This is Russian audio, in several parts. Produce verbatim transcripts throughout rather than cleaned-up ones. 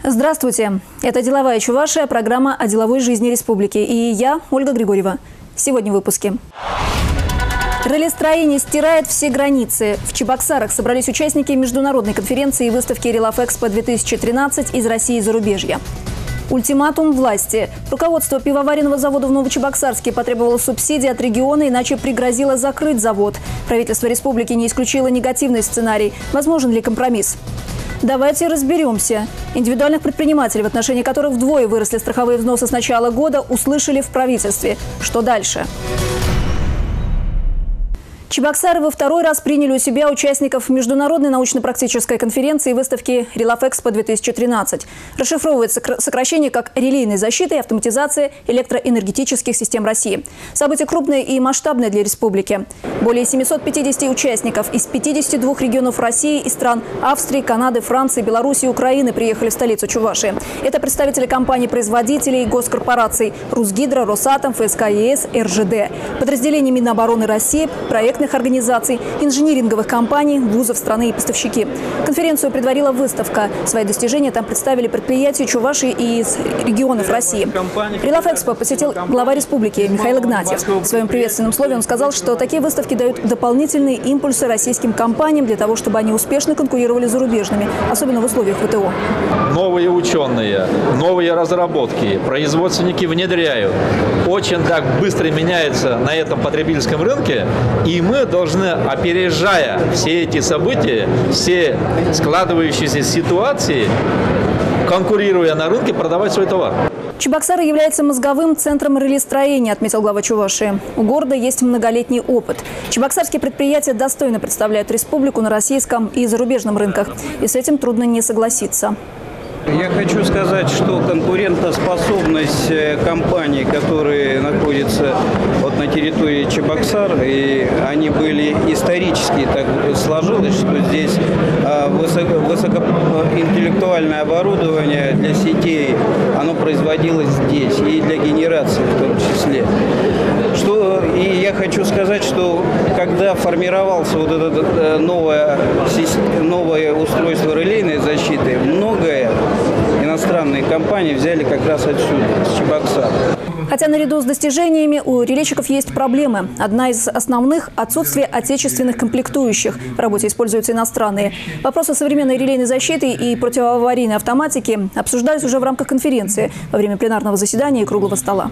Здравствуйте! Это «Деловая Чувашия», программа о деловой жизни республики. И я, Ольга Григорьева. Сегодня в выпуске. Раллистроение стирает все границы. В Чебоксарах собрались участники международной конференции и выставки «Рилафэкспо-две тысячи тринадцать» из России и зарубежья. Ультиматум власти. Руководство пивоваренного завода в Новочебоксарске потребовало субсидий от региона, иначе пригрозило закрыть завод. Правительство республики не исключило негативный сценарий. Возможен ли компромисс? Давайте разберемся. Индивидуальных предпринимателей, в отношении которых вдвое выросли страховые взносы с начала года, услышали в правительстве. Что дальше? Чебоксары во второй раз приняли у себя участников международной научно-практической конференции и выставки «Рилафэкспо-две тысячи тринадцать». Расшифровывается сокращение как «Релейная защита и автоматизация электроэнергетических систем России». Событие крупное и масштабное для республики. Более семисот пятидесяти участников из пятидесяти двух регионов России и стран Австрии, Канады, Франции, Беларуси и Украины приехали в столицу Чувашии. Это представители компаний-производителей и госкорпораций «Русгидро», «Росатом», ФСК ЕС, эр жэ дэ, подразделений Минобороны России, проектных организаций, инжиниринговых компаний, вузов страны и поставщики. Конференцию предварила выставка. Свои достижения там представили предприятия Чувашии и из регионов России. Рилафэкспо посетил глава республики Михаил Игнатьев. В своем приветственном слове он сказал, что такие выставки дают дополнительные импульсы российским компаниям для того, чтобы они успешно конкурировали с зарубежными, особенно в условиях вэ тэ о. Новые ученые, новые разработки, производственники внедряют. Очень так быстро меняется на этом потребительском рынке, и мы должны, опережая все эти события, все складывающиеся ситуации, конкурируя на рынке, продавать свой товар. Чебоксары является мозговым центром раллистроения, отметил глава Чувашии. У города есть многолетний опыт. Чебоксарские предприятия достойно представляют республику на российском и зарубежном рынках. И с этим трудно не согласиться. Я хочу сказать, что конкурентоспособность компаний, которые находятся вот на территории Чебоксар, и они были исторически, так сложилось, что здесь высоко, высокоинтеллектуальное оборудование для сетей, оно производилось здесь, и для генерации в том числе. Что, и я хочу сказать, что когда формировался вот это новое, новое устройство релейной защиты, многое иностранные компании взяли как раз отсюда, с Чебоксар. Хотя наряду с достижениями у релейщиков есть проблемы. Одна из основных – отсутствие отечественных комплектующих. В работе используются иностранные. Вопросы современной релейной защиты и противоаварийной автоматики обсуждались уже в рамках конференции во время пленарного заседания и круглого стола.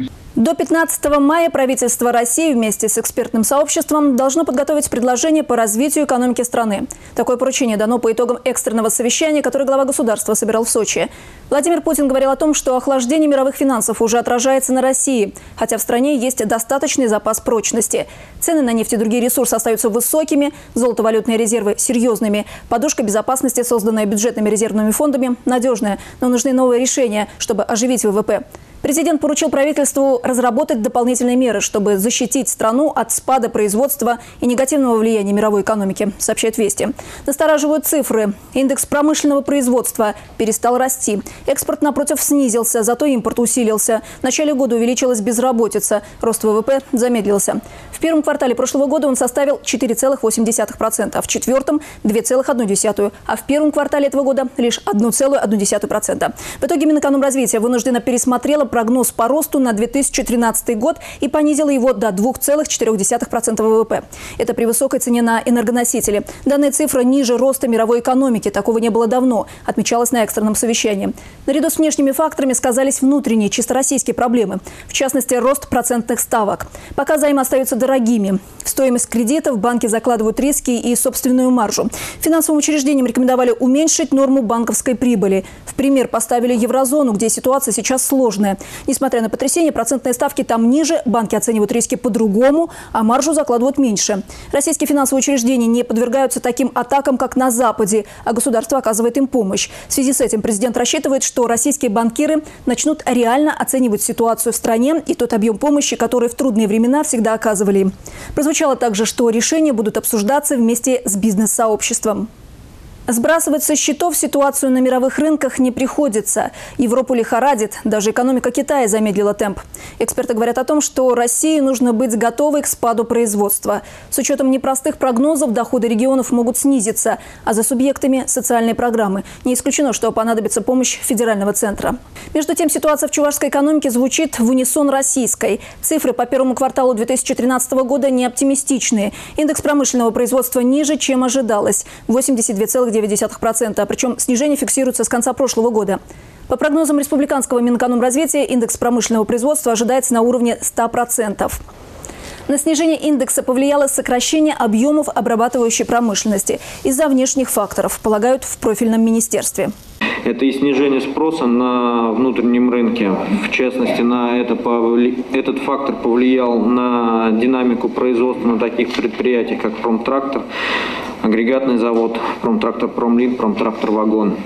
До пятнадцатого мая правительство России вместе с экспертным сообществом должно подготовить предложение по развитию экономики страны. Такое поручение дано по итогам экстренного совещания, которое глава государства собирал в Сочи. Владимир Путин говорил о том, что охлаждение мировых финансов уже отражается на России, хотя в стране есть достаточный запас прочности. Цены на нефть и другие ресурсы остаются высокими, золотовалютные резервы серьезными, подушка безопасности, созданная бюджетными резервными фондами, надежная, но нужны новые решения, чтобы оживить вэ вэ пэ. Президент поручил правительству разработать дополнительные меры, чтобы защитить страну от спада производства и негативного влияния мировой экономики, сообщает «Вести». Настораживают цифры. Индекс промышленного производства перестал расти. Экспорт, напротив, снизился, зато импорт усилился. В начале года увеличилась безработица. Рост вэ вэ пэ замедлился. В первом квартале прошлого года он составил четыре целых восемь десятых процента, а в четвертом – две целых одну десятую процента, а в первом квартале этого года лишь одну целую одну десятую процента. В итоге Минэкономразвития вынуждена пересмотрела прогноз по росту на две тысячи тринадцатый год и понизила его до двух целых четырёх десятых процента вэ вэ пэ. Это при высокой цене на энергоносители. Данная цифра ниже роста мировой экономики. Такого не было давно, отмечалось на экстренном совещании. Наряду с внешними факторами сказались внутренние, чисто российские проблемы. В частности, рост процентных ставок. Пока займы остаются дорогими. В стоимость кредитов банки закладывают риски и собственную маржу. Финансовым учреждениям рекомендовали уменьшить норму банковской прибыли. В пример поставили еврозону, где ситуация сейчас сложная. Несмотря на потрясение, процентные ставки там ниже, банки оценивают риски по-другому, а маржу закладывают меньше. Российские финансовые учреждения не подвергаются таким атакам, как на Западе, а государство оказывает им помощь. В связи с этим президент рассчитывает, что российские банкиры начнут реально оценивать ситуацию в стране и тот объем помощи, который в трудные времена всегда оказывали им. Прозвучало также, что решения будут обсуждаться вместе с бизнес-сообществом. Сбрасывать со счетов ситуацию на мировых рынках не приходится. Европу лихорадит. Даже экономика Китая замедлила темп. Эксперты говорят о том, что России нужно быть готовой к спаду производства. С учетом непростых прогнозов доходы регионов могут снизиться, а за субъектами социальной программы. Не исключено, что понадобится помощь федерального центра. Между тем, ситуация в чувашской экономике звучит в унисон российской. Цифры по первому кварталу две тысячи тринадцатого года не оптимистичные. Индекс промышленного производства ниже, чем ожидалось – восемьдесят две целых девять десятых процента. Причем снижение фиксируется с конца прошлого года. По прогнозам республиканского Минэкономразвития, индекс промышленного производства ожидается на уровне ста процентов. На снижение индекса повлияло сокращение объемов обрабатывающей промышленности из-за внешних факторов, полагают в профильном министерстве. Это и снижение спроса на внутреннем рынке. В частности, на это повли... этот фактор повлиял на динамику производства на таких предприятиях, как Промтрактор, агрегатный завод, Промтрактор Промлин, Промтрактор Вагон.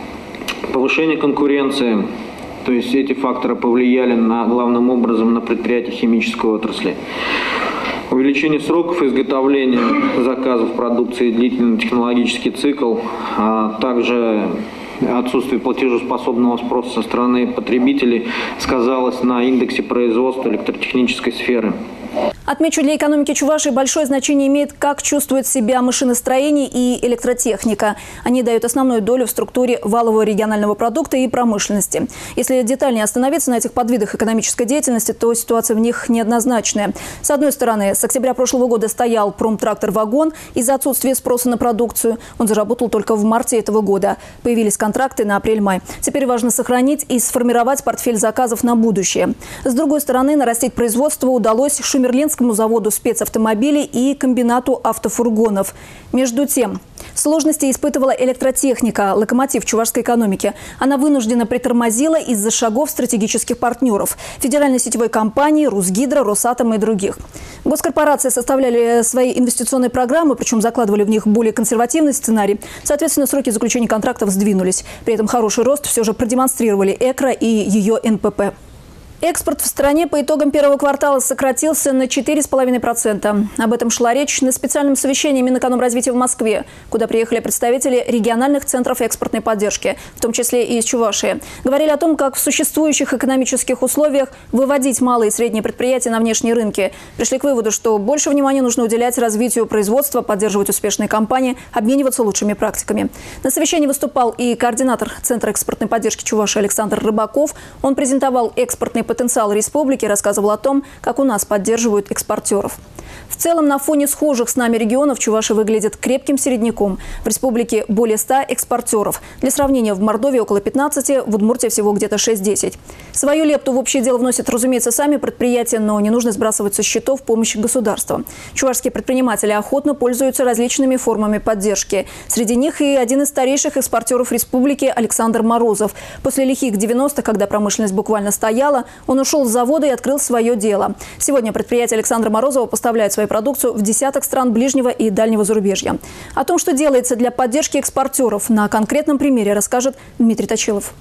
Повышение конкуренции, то есть эти факторы повлияли на, главным образом на предприятия химической отрасли. Увеличение сроков изготовления заказов продукции, длительный технологический цикл, а также отсутствие платежеспособного спроса со стороны потребителей сказалось на индексе производства электротехнической сферы. Отмечу, для экономики Чувашии большое значение имеет, как чувствует себя машиностроение и электротехника. Они дают основную долю в структуре валового регионального продукта и промышленности. Если детальнее остановиться на этих подвидах экономической деятельности, то ситуация в них неоднозначная. С одной стороны, с октября прошлого года стоял Промтрактор Вагон из-за отсутствия спроса на продукцию. Он заработал только в марте этого года. Появились контракты на апрель-май. Теперь важно сохранить и сформировать портфель заказов на будущее. С другой стороны, нарастить производство удалось Шумерлинскому заводу спецавтомобилей и комбинату автофургонов. Между тем, сложности испытывала электротехника, локомотив чувашской экономики. Она вынуждена притормозила из-за шагов стратегических партнеров – федеральной сетевой компании, Русгидро, Росатом и других. Госкорпорации составляли свои инвестиционные программы, причем закладывали в них более консервативный сценарий. Соответственно, сроки заключения контрактов сдвинулись. При этом хороший рост все же продемонстрировали ЭКРА и ее эн пэ пэ. Экспорт в стране по итогам первого квартала сократился на четыре целых пять десятых процента. Об этом шла речь на специальном совещании Минэкономразвития в Москве, куда приехали представители региональных центров экспортной поддержки, в том числе и из Чувашии. Говорили о том, как в существующих экономических условиях выводить малые и средние предприятия на внешние рынки. Пришли к выводу, что больше внимания нужно уделять развитию производства, поддерживать успешные компании, обмениваться лучшими практиками. На совещании выступал и координатор Центра экспортной поддержки Чувашии Александр Рыбаков. Он презентовал экспортный потенциал республики, рассказывал о том, как у нас поддерживают экспортеров. В целом, на фоне схожих с нами регионов Чувашия выглядит крепким середняком. В республике более ста экспортеров. Для сравнения, в Мордовии около пятнадцати, в Удмуртии всего где-то шесть-десять. Свою лепту в общее дело вносят, разумеется, сами предприятия, но не нужно сбрасывать со счетов помощи государства. Чувашские предприниматели охотно пользуются различными формами поддержки. Среди них и один из старейших экспортеров республики Александр Морозов. После лихих девяностых, когда промышленность буквально стояла, он ушел с завода и открыл свое дело. Сегодня предприятие Александра Морозова поставляет свою продукцию в десяток стран ближнего и дальнего зарубежья. О том, что делается для поддержки экспортеров, на конкретном примере расскажет Дмитрий Точилов.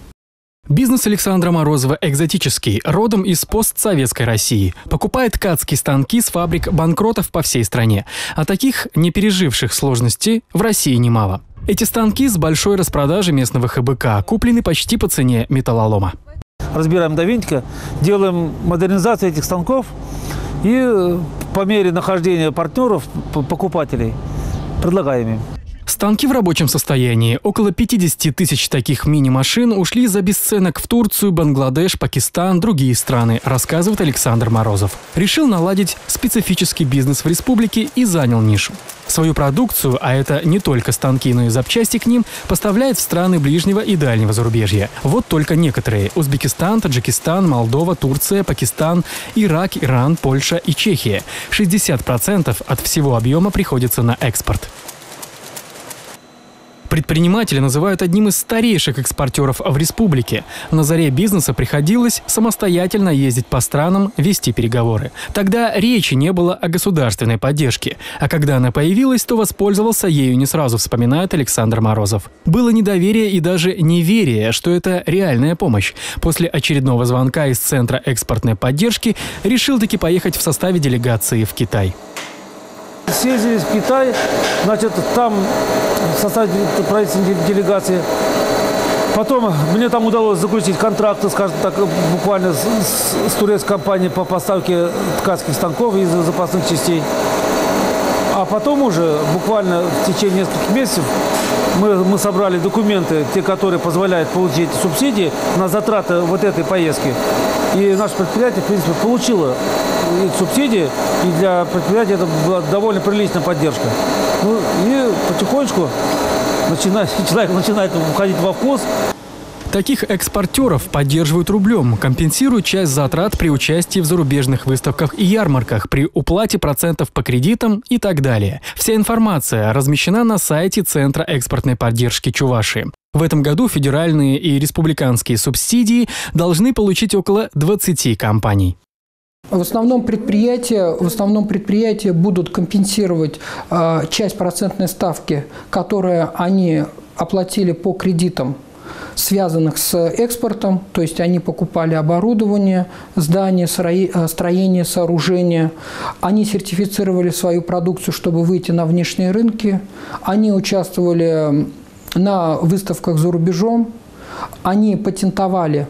Бизнес Александра Морозова экзотический, родом из постсоветской России. Покупает ткацкие станки с фабрик банкротов по всей стране. А таких, не переживших сложности, в России немало. Эти станки с большой распродажи местного ха бэ ка куплены почти по цене металлолома. Разбираем до винтика, делаем модернизацию этих станков и по мере нахождения партнеров, покупателей, предлагаем им. Станки в рабочем состоянии. Около пятидесяти тысяч таких мини-машин ушли за бесценок в Турцию, Бангладеш, Пакистан, другие страны, рассказывает Александр Морозов. Решил наладить специфический бизнес в республике и занял нишу. Свою продукцию, а это не только станки, но и запчасти к ним, поставляет в страны ближнего и дальнего зарубежья. Вот только некоторые – Узбекистан, Таджикистан, Молдова, Турция, Пакистан, Ирак, Иран, Польша и Чехия. шестьдесят процентов от всего объема приходится на экспорт. Предприниматели называют одним из старейших экспортеров в республике. На заре бизнеса приходилось самостоятельно ездить по странам, вести переговоры. Тогда речи не было о государственной поддержке. А когда она появилась, то воспользовался ею не сразу, вспоминает Александр Морозов. Было недоверие и даже неверие, что это реальная помощь. После очередного звонка из Центра экспортной поддержки решил таки поехать в составе делегации в Китай. Съездили в Китай, значит, там составить правительственной делегации. Потом мне там удалось заключить контракты, скажем так, буквально с, с, с турецкой компанией по поставке ткацких станков и запасных частей. А потом уже, буквально в течение нескольких месяцев, мы, мы собрали документы, те, которые позволяют получить субсидии на затраты вот этой поездки. И наше предприятие, в принципе, получило эти субсидии, и для предприятия это была довольно приличная поддержка. Ну и потихонечку начинает, человек начинает входить во вкус. Таких экспортеров поддерживают рублем, компенсируют часть затрат при участии в зарубежных выставках и ярмарках, при уплате процентов по кредитам и так далее. Вся информация размещена на сайте Центра экспортной поддержки Чувашии. В этом году федеральные и республиканские субсидии должны получить около двадцати компаний. В основном предприятия, в основном предприятия будут компенсировать э, часть процентной ставки, которую они оплатили по кредитам, связанных с экспортом, то есть они покупали оборудование, здания, строение, сооружения, они сертифицировали свою продукцию, чтобы выйти на внешние рынки, они участвовали на выставках за рубежом, они патентовали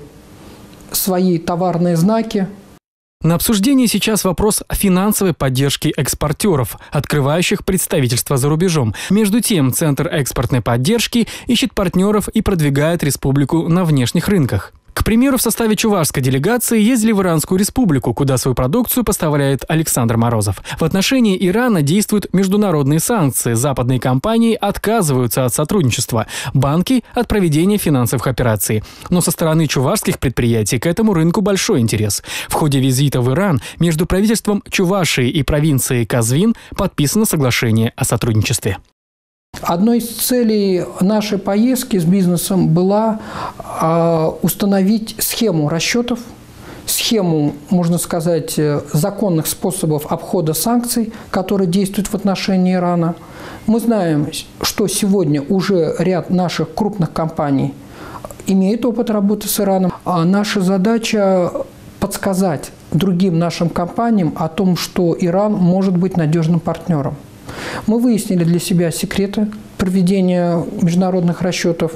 свои товарные знаки. На обсуждении сейчас вопрос финансовой поддержки экспортеров, открывающих представительства за рубежом. Между тем, Центр экспортной поддержки ищет партнеров и продвигает республику на внешних рынках. К примеру, в составе чувашской делегации ездили в Иранскую республику, куда свою продукцию поставляет Александр Морозов. В отношении Ирана действуют международные санкции. Западные компании отказываются от сотрудничества, банки – от проведения финансовых операций. Но со стороны чувашских предприятий к этому рынку большой интерес. В ходе визита в Иран между правительством Чувашии и провинцией Казвин подписано соглашение о сотрудничестве. Одной из целей нашей поездки с бизнесом была э, установить схему расчетов, схему, можно сказать, законных способов обхода санкций, которые действуют в отношении Ирана. Мы знаем, что сегодня уже ряд наших крупных компаний имеет опыт работы с Ираном. А наша задача подсказать другим нашим компаниям о том, что Иран может быть надежным партнером. Мы выяснили для себя секреты проведения международных расчетов,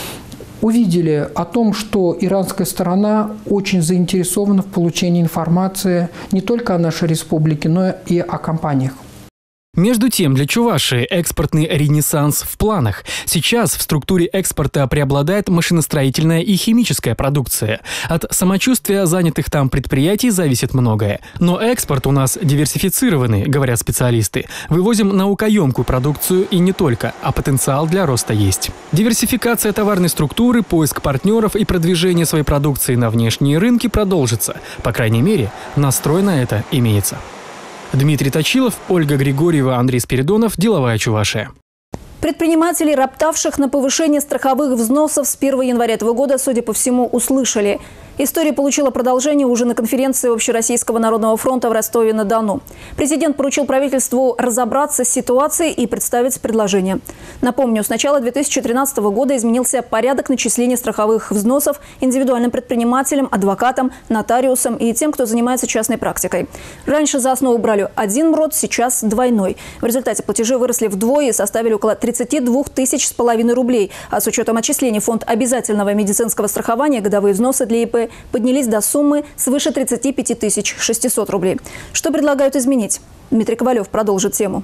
увидели о том, что иранская сторона очень заинтересована в получении информации не только о нашей республике, но и о компаниях. Между тем, для Чувашии экспортный ренессанс в планах. Сейчас в структуре экспорта преобладает машиностроительная и химическая продукция. От самочувствия занятых там предприятий зависит многое. Но экспорт у нас диверсифицированный, говорят специалисты. Вывозим наукоемкую продукцию и не только, а потенциал для роста есть. Диверсификация товарной структуры, поиск партнеров и продвижение своей продукции на внешние рынки продолжится. По крайней мере, настрой на это имеется. Дмитрий Точилов, Ольга Григорьева, Андрей Спиридонов. Деловая Чувашия. Предпринимателей, роптавших на повышение страховых взносов с первого января этого года, судя по всему, услышали. История получила продолжение уже на конференции Общероссийского народного фронта в Ростове-на-Дону. Президент поручил правительству разобраться с ситуацией и представить предложение. Напомню, с начала две тысячи тринадцатого года изменился порядок начисления страховых взносов индивидуальным предпринимателям, адвокатам, нотариусам и тем, кто занимается частной практикой. Раньше за основу брали один МРОТ, сейчас двойной. В результате платежи выросли вдвое и составили около тридцати двух тысяч с половиной рублей. А с учетом отчислений в фонд обязательного медицинского страхования годовые взносы для ИП поднялись до суммы свыше тридцати пяти тысяч шестисот рублей. Что предлагают изменить? Дмитрий Ковалев продолжит тему.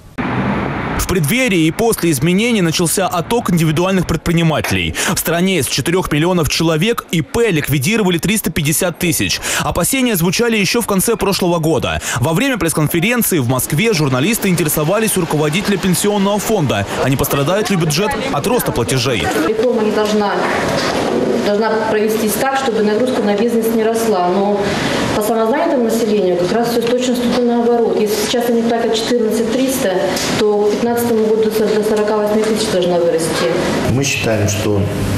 В преддверии и после изменений начался отток индивидуальных предпринимателей. В стране из четырёх миллионов человек ИП ликвидировали триста пятьдесят тысяч. Опасения звучали еще в конце прошлого года. Во время пресс-конференции в Москве журналисты интересовались у руководителя пенсионного фонда, а не пострадает ли бюджет от роста платежей. Реформа не должна, должна провестись так, чтобы нагрузка на бизнес не росла. Но по самозанятому населению как раз все с точностью наоборот. Если сейчас они платят четырнадцать триста, то к пятнадцатому году до сорока восьми тысяч должна вырасти. Мы считаем, что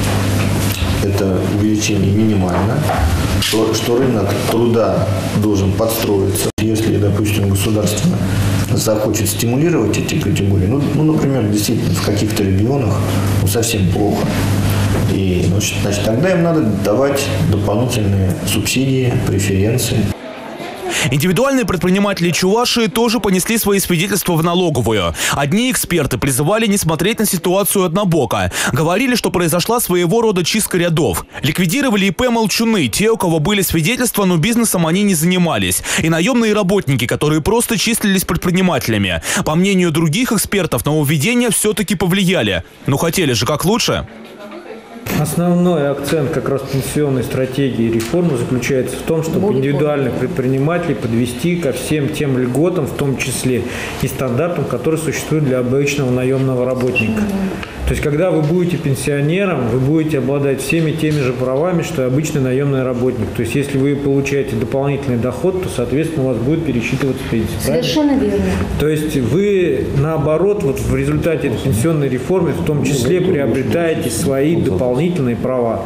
это увеличение минимально, что, что рынок труда должен подстроиться. Если, допустим, государство захочет стимулировать эти категории, ну, ну например, действительно в каких-то регионах ну, совсем плохо, и, значит, тогда им надо давать дополнительные субсидии, преференции. Индивидуальные предприниматели Чувашии тоже понесли свои свидетельства в налоговую. Одни эксперты призывали не смотреть на ситуацию однобоко. Говорили, что произошла своего рода чистка рядов. Ликвидировали ИП молчуны, те, у кого были свидетельства, но бизнесом они не занимались. И наемные работники, которые просто числились предпринимателями. По мнению других экспертов, нововведения все-таки повлияли. Но хотели же как лучше. Основной акцент как раз пенсионной стратегии реформы заключается в том, чтобы индивидуальных предпринимателей подвести ко всем тем льготам, в том числе и стандартам, которые существуют для обычного наемного работника. То есть, когда вы будете пенсионером, вы будете обладать всеми теми же правами, что и обычный наемный работник. То есть, если вы получаете дополнительный доход, то, соответственно, у вас будет пересчитываться пенсия. Совершенно верно. То есть, вы, наоборот, вот в результате этой пенсионной реформы в том числе приобретаете свои дополнительные права.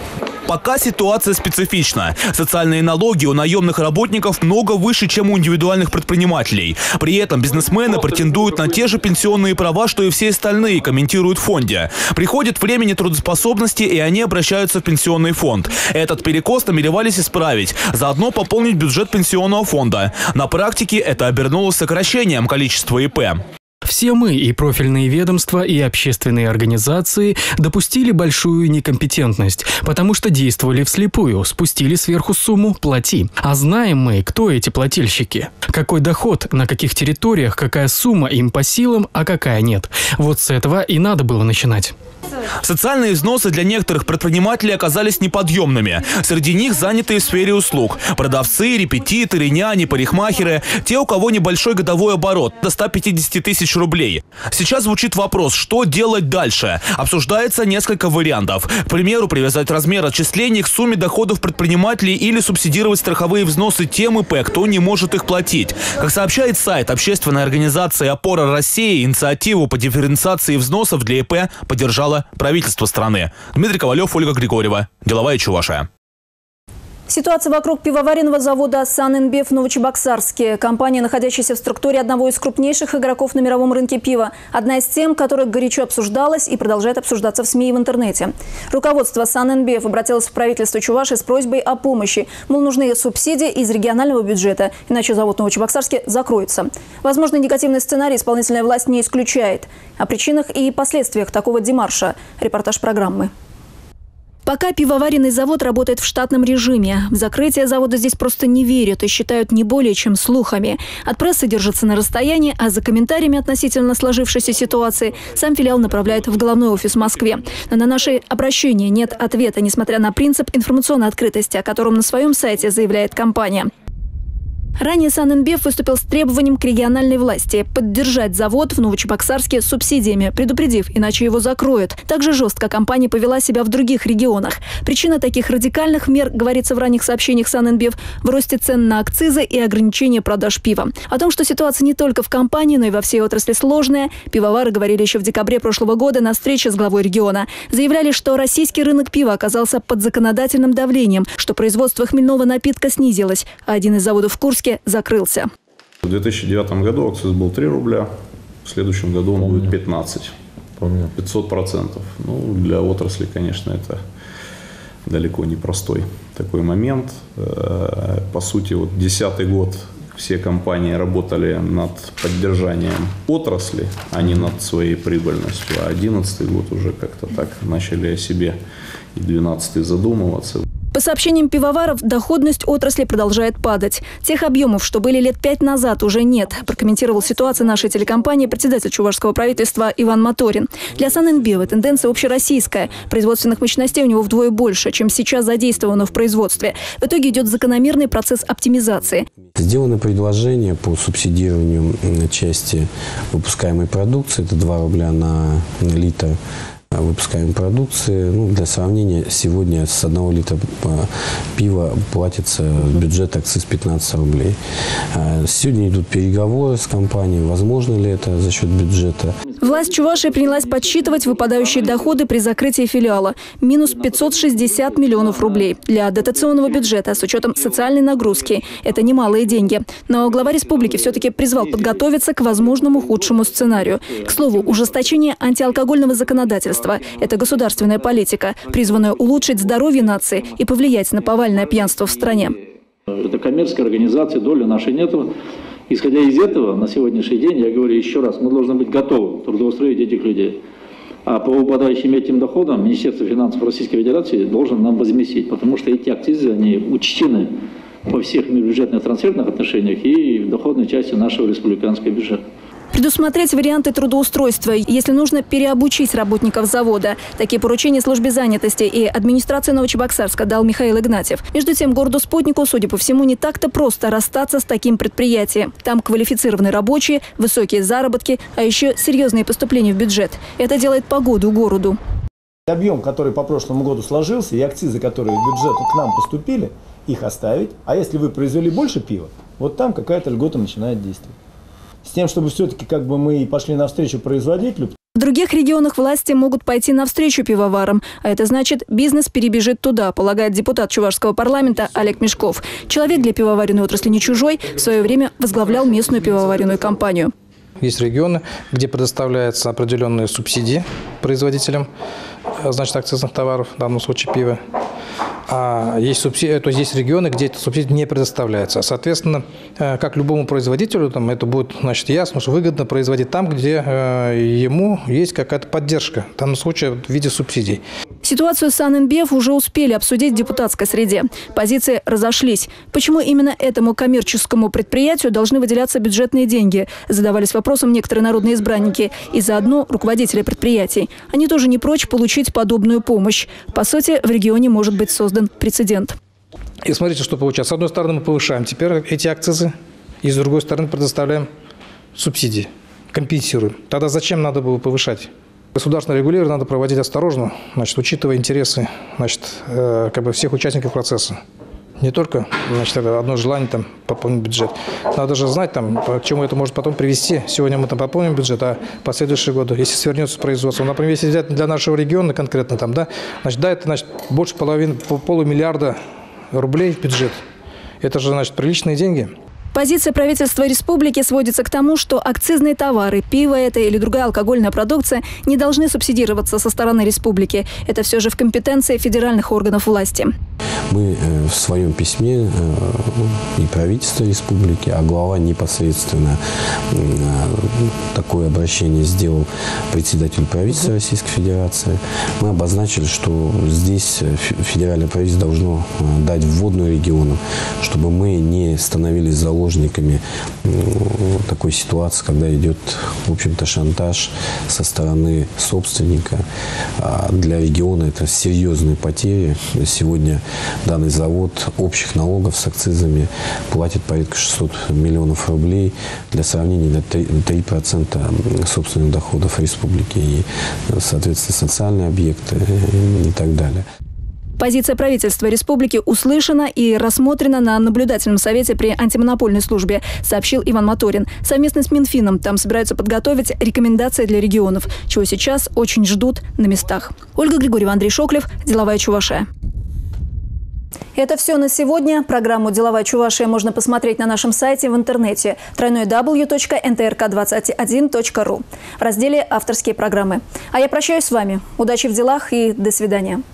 Пока ситуация специфична. Социальные налоги у наемных работников много выше, чем у индивидуальных предпринимателей. При этом бизнесмены претендуют на те же пенсионные права, что и все остальные, комментируют в фонде. Приходит время нетрудоспособности, и они обращаются в пенсионный фонд. Этот перекос намеревались исправить, заодно пополнить бюджет пенсионного фонда. На практике это обернулось сокращением количества ИП. Все мы, и профильные ведомства, и общественные организации, допустили большую некомпетентность, потому что действовали вслепую, спустили сверху сумму «плати». А знаем мы, кто эти плательщики, какой доход, на каких территориях, какая сумма им по силам, а какая нет. Вот с этого и надо было начинать. Социальные взносы для некоторых предпринимателей оказались неподъемными. Среди них занятые в сфере услуг. Продавцы, репетиторы, няни, парикмахеры. Те, у кого небольшой годовой оборот до ста пятидесяти тысяч рублей. Сейчас звучит вопрос, что делать дальше. Обсуждается несколько вариантов. К примеру, привязать размер отчислений к сумме доходов предпринимателей или субсидировать страховые взносы тем ИП, кто не может их платить. Как сообщает сайт общественной организации «Опора России», инициативу по дифференциации взносов для ИП поддержала правительство страны. Дмитрий Ковалев, Ольга Григорьева. Деловая Чувашия. Ситуация вокруг пивоваренного завода «Санэнбев» в Новочебоксарске. Компания, находящаяся в структуре одного из крупнейших игроков на мировом рынке пива. Одна из тем, которая горячо обсуждалась и продолжает обсуждаться в СМИ и в интернете. Руководство «Санэнбев» обратилось в правительство Чувашии с просьбой о помощи. Мол, нужны субсидии из регионального бюджета, иначе завод в Новочебоксарске закроется. Возможный негативный сценарий исполнительная власть не исключает. О причинах и последствиях такого демарша. Репортаж программы. Пока пивоваренный завод работает в штатном режиме. В закрытие завода здесь просто не верят и считают не более чем слухами. От прессы держатся на расстоянии, а за комментариями относительно сложившейся ситуации сам филиал направляет в головной офис в Москве. Но на наши обращения нет ответа, несмотря на принцип информационной открытости, о котором на своем сайте заявляет компания. Ранее «Санэнбев» выступил с требованием к региональной власти поддержать завод в Новочебоксарске с субсидиями, предупредив, иначе его закроют. Также жестко компания повела себя в других регионах. Причина таких радикальных мер, говорится в ранних сообщениях «Санэнбев», в росте цен на акцизы и ограничении продаж пива. О том, что ситуация не только в компании, но и во всей отрасли сложная, пивовары говорили еще в декабре прошлого года на встрече с главой региона. Заявляли, что российский рынок пива оказался под законодательным давлением, что производство хмельного напитка снизилось, а один из заводов в Курске закрылся. В две тысячи девятом году акциз был три рубля, в следующем году он Помню. будет пятнадцать. Помню. пятьсот процентов. Ну, для отрасли, конечно, это далеко не простой такой момент. По сути, вот десятый год все компании работали над поддержанием отрасли, а не над своей прибыльностью. А одиннадцатый год уже как-то так начали о себе и двенадцатый задумываться. По сообщениям пивоваров, доходность отрасли продолжает падать. Тех объемов, что были лет пять назад, уже нет, прокомментировал ситуацию нашей телекомпании председатель чувашского правительства Иван Моторин. Для «Санэнбева» тенденция общероссийская. Производственных мощностей у него вдвое больше, чем сейчас задействовано в производстве. В итоге идет закономерный процесс оптимизации. Сделаны предложения по субсидированию части выпускаемой продукции. Это два рубля на, на литр выпускаемой продукции. Ну, для сравнения, сегодня с одного литра пива платится бюджет акциз пятнадцать рублей. Сегодня идут переговоры с компанией, возможно ли это за счет бюджета. Власть Чувашии принялась подсчитывать выпадающие доходы при закрытии филиала. Минус пятьсот шестьдесят миллионов рублей. Для дотационного бюджета с учетом социальной нагрузки это немалые деньги. Но глава республики все-таки призвал подготовиться к возможному худшему сценарию. К слову, ужесточение антиалкогольного законодательства – это государственная политика, призванная улучшить здоровье нации и повлиять на повальное пьянство в стране. Это коммерческая организация, доли нашей нету. Исходя из этого, на сегодняшний день, я говорю еще раз, мы должны быть готовы трудоустроить этих людей. А по выпадающим этим доходам Министерство финансов Российской Федерации должен нам возместить, потому что эти акцизы, они учтены по всех бюджетных трансферных отношениях и в доходной части нашего республиканского бюджета. Предусмотреть варианты трудоустройства, если нужно переобучить работников завода. Такие поручения службе занятости и администрации Новочебоксарска дал Михаил Игнатьев. Между тем, городу Спутнику, судя по всему, не так-то просто расстаться с таким предприятием. Там квалифицированные рабочие, высокие заработки, а еще серьезные поступления в бюджет. Это делает погоду городу. Объем, который по прошлому году сложился, и акцизы, которые в бюджет к нам поступили, их оставить. А если вы произвели больше пива, вот там какая-то льгота начинает действовать. С тем, чтобы все-таки как бы мы пошли навстречу производителю. В других регионах власти могут пойти навстречу пивоварам. А это значит, бизнес перебежит туда, полагает депутат Чувашского парламента Олег Мешков. Человек для пивоваренной отрасли не чужой, в свое время возглавлял местную пивоваренную компанию. Есть регионы, где предоставляются определенные субсидии производителям, значит, акцизных товаров, в данном случае пива. А есть субсидии, то есть есть регионы, где эта субсидия не предоставляется. Соответственно, как любому производителю, там, это будет, значит, ясно, что выгодно производить там, где э, ему есть какая-то поддержка, в данном случае в виде субсидий. Ситуацию с Санэнбев уже успели обсудить в депутатской среде. Позиции разошлись. Почему именно этому коммерческому предприятию должны выделяться бюджетные деньги? Задавались вопросом некоторые народные избранники и заодно руководители предприятий. Они тоже не прочь получить подобную помощь. По сути, в регионе может быть создан прецедент. И смотрите, что получается. С одной стороны, мы повышаем теперь эти акцизы, и с другой стороны предоставляем субсидии, компенсируем. Тогда зачем надо было повышать? Государственное регулирование надо проводить осторожно, значит, учитывая интересы, значит, э, как бы всех участников процесса. Не только, значит, это одно желание там пополнить бюджет. Надо же знать, там, к чему это может потом привести. Сегодня мы там пополним бюджет, а в последующие годы, если свернется производство, например, если взять для нашего региона конкретно, там, да, значит, да, это значит больше половины, полумиллиарда рублей в бюджет. Это же, значит, приличные деньги. Позиция правительства республики сводится к тому, что акцизные товары, пиво это или другая алкогольная продукция не должны субсидироваться со стороны республики. Это все же в компетенции федеральных органов власти. Мы в своем письме и правительство республики, а глава непосредственно такое обращение сделал председатель правительства Российской Федерации. Мы обозначили, что здесь федеральное правительство должно дать вводную регионам, чтобы мы не становились заложниками такой ситуации, когда идет, в общем-то, шантаж со стороны собственника. А для региона это серьезные потери. Сегодня данный завод общих налогов с акцизами платит порядка шестьсот миллионов рублей. Для сравнения, это три процента собственных доходов республики и, соответственно, социальные объекты и так далее. Позиция правительства республики услышана и рассмотрена на наблюдательном совете при антимонопольной службе, сообщил Иван Моторин. Совместно с Минфином там собираются подготовить рекомендации для регионов, чего сейчас очень ждут на местах. Ольга Григорьева, Андрей Шоклев, «Деловая Чувашия». Это все на сегодня. Программу «Деловая Чувашия» можно посмотреть на нашем сайте в интернете дабл ю дабл ю дабл ю точка эн тэ эр ка двадцать один точка ру в разделе «Авторские программы». А я прощаюсь с вами. Удачи в делах и до свидания.